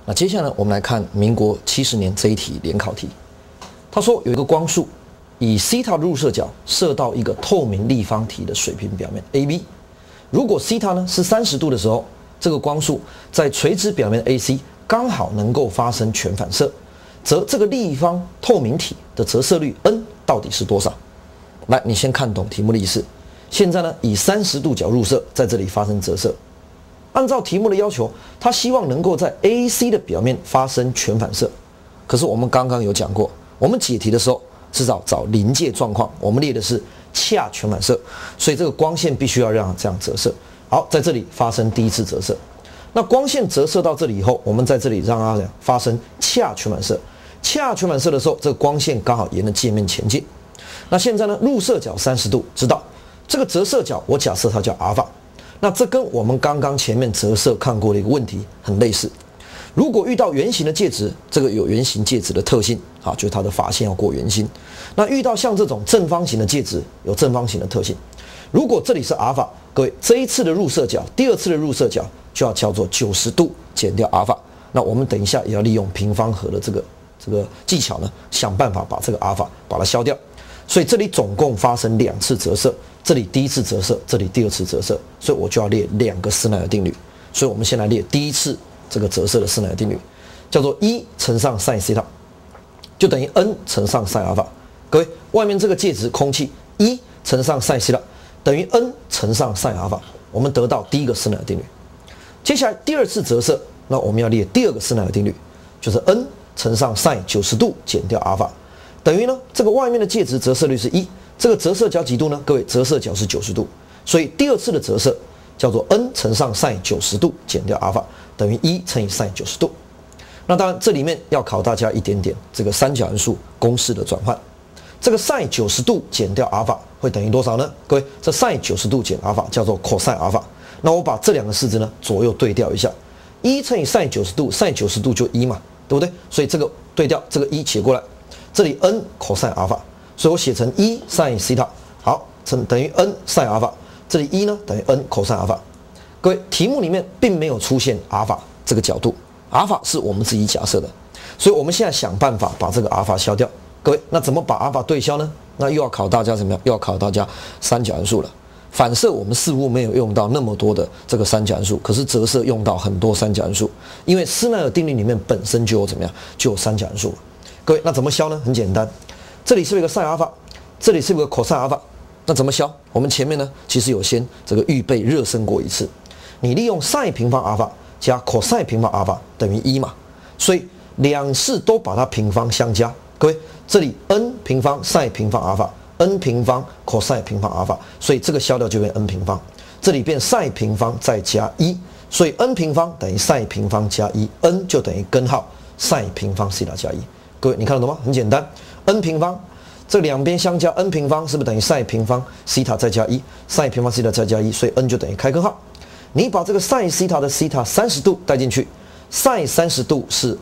那接下来我们来看民国70年这一题联考题。他说有一个光束以西塔的入射角射到一个透明立方体的水平表面 AB， 如果西塔呢是30度的时候，这个光束在垂直表面 AC 刚好能够发生全反射，则这个立方透明体的折射率 N 到底是多少？来，你先看懂题目的意思。现在呢，以30度角入射，在这里发生折射。按照题目的要求，他希望能够在 AC 的表面发生全反射。可是我们刚刚有讲过，我们解题的时候是找临界状况，我们列的是恰全反射，所以这个光线必须要让它这样折射。好，在这里发生第一次折射。那光线折射到这里以后，我们在这里让它发生恰全反射。恰全反射的时候，这个光线刚好沿着界面前进。那现在呢，入射角30度，知道这个折射角，我假设它叫阿尔法。那这跟我们刚刚前面折射看过的一个问题很类似。如果遇到圆形的介质，这个有圆形介质的特性，啊，就是它的发线要过圆心。那遇到像这种正方形的介质，有正方形的特性。如果这里是阿尔法，各位这一次的入射角，第二次的入射角就要叫做90度减掉阿尔法。那我们等一下也要利用平方和的这个技巧呢，想办法把这个阿尔法把它消掉。所以这里总共发生2次折射，这里第一次折射，这里第二次折射，所以我就要列2个施耐尔定律。所以我们先来列第一次这个折射的施耐尔定律，叫做1乘上 sin 西塔，就等于 n 乘上 sin 阿尔法。各位，外面这个介质空气1乘上 sin 西塔等于 n 乘上 sin 阿尔法，我们得到第一个施耐尔定律。接下来第二次折射，那我们要列第2个施耐尔定律，就是 n 乘上 sin 90度减掉阿尔法。等于呢，这个外面的介质折射率是1，这个折射角几度呢？各位，折射角是90度，所以第二次的折射叫做 n 乘上 sin 90度减掉阿尔法，等于1乘以 sin 90度。那当然，这里面要考大家一点点这个三角函数公式的转换。这个 sin 90度减掉阿尔法会等于多少呢？各位，这 sin 90度减阿尔法叫做 cos 阿尔法。那我把这2个式子呢左右对调一下，1乘以 sin 90度，sin 90度就1嘛，对不对？所以这个对调，这个1写过来。这里 n cos 阿尔法，所以我写成1 sin 西塔，好，等于 n sin 阿尔法。这里1呢等于 n cos 阿尔法。各位，题目里面并没有出现阿尔法这个角度，阿尔法是我们自己假设的，所以我们现在想办法把这个阿尔法消掉。各位，那怎么把阿尔法对消呢？那又要考大家怎么样？又要考大家三角函数了。反射我们似乎没有用到那么多的这个三角函数，可是折射用到很多三角函数，因为施耐尔定律里面本身就有怎么样，就有三角函数了。各位，那怎么消呢？很简单，这里是不是有个 sin 阿尔法，这里是不是有个 cos 阿尔法？那怎么消？我们前面呢，其实有先这个预备热身过一次。你利用 sin 平方阿尔法加 cos 平方阿尔法等于1嘛，所以2次都把它平方相加。各位，这里 n 平方 sin 平方阿尔法 ，n 平方 cos 平方阿尔法，所以这个消掉就变 n 平方，这里变 sin 平方再加1，所以 n 平方等于 sin 平方加1，n 就等于根号 sin 平方西塔加1。各位，你看得懂吗？很简单 ，n 平方这两边相加 ，n 平方是不是等于 sin 平方西塔再加1？sin 平方西塔再加1，所以 n 就等于开根号。你把这个 sin 西塔的西塔30度带进去 ，sin 30度是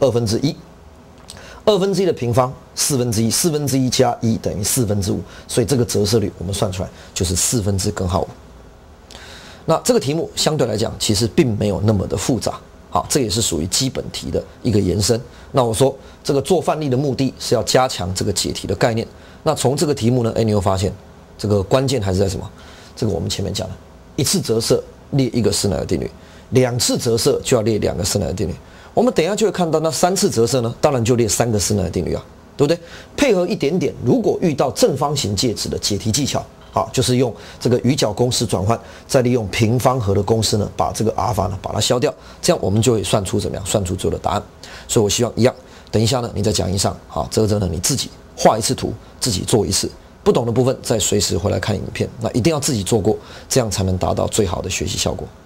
1/2，1/2的平方1/4，1/4加1等于5/4，所以这个折射率我们算出来就是4/根号5。那这个题目相对来讲其实并没有那么的复杂。好，这也是属于基本题的一个延伸。那我说这个做范例的目的是要加强这个解题的概念。那从这个题目呢，你会发现这个关键还是在什么？这个我们前面讲的，一次折射列1个施耐尔定律，2次折射就要列2个施耐尔定律。我们等一下就会看到，那3次折射呢，当然就列3个施耐尔定律啊，对不对？配合一点点，如果遇到正方形介质的解题技巧。好，就是用这个余角公式转换，再利用平方和的公式呢，把这个阿尔法呢把它消掉，这样我们就会算出怎么样？算出最后的答案。所以我希望一样，等一下呢你在讲义上，好，这个呢你自己画一次图，自己做一次，不懂的部分再随时回来看影片。那一定要自己做过，这样才能达到最好的学习效果。